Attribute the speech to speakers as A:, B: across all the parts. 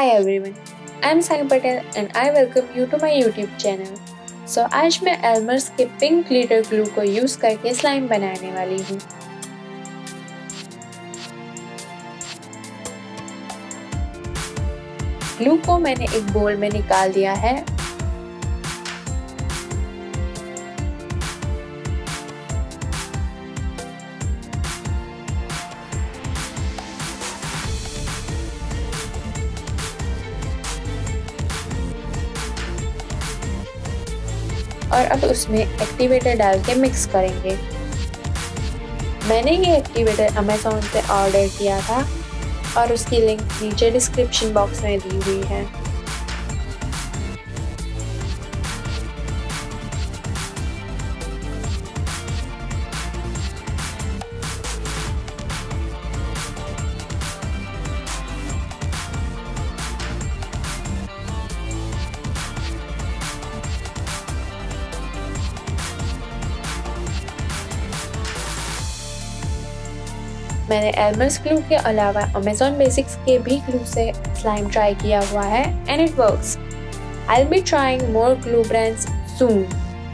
A: Hi everyone, I am Sai Patel and I welcome you to my YouTube channel. So आज मैं Elmer's के pink glitter glue को use करके slime बनाने वाली हूँ। ग्लू को मैंने एक बोल में निकाल दिया है। और अब उसमें एक्टिवेटर डाल के मिक्स करेंगे। मैंने ये एक्टिवेटर अमेज़न से ऑर्डर किया था और उसकी लिंक नीचे डिस्क्रिप्शन बॉक्स में दी हुई है। मैंने एल्मर्स ग्लू के अलावा अमेज़न बेसिक्स के भी ग्लू से स्लाइम ट्राई किया हुआ है and it works. I will be trying more glue brands soon.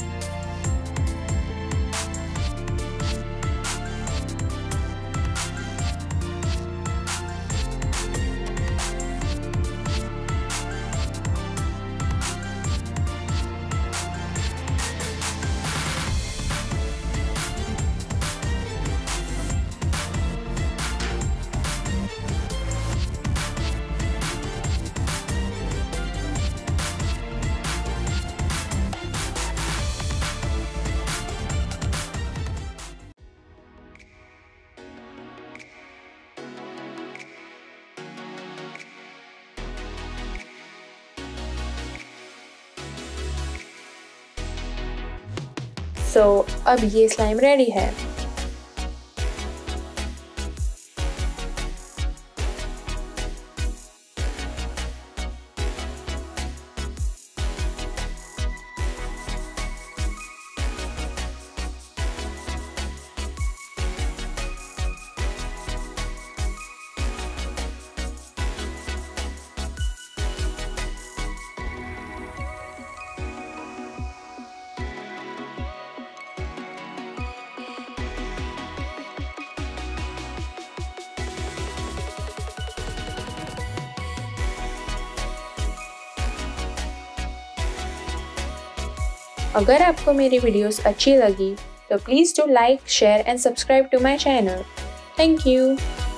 A: So अब ये स्लाइम रेडी है। अगर आपको मेरी वीडियोस अच्छी लगी तो please do like, share and subscribe to my channel. Thank you.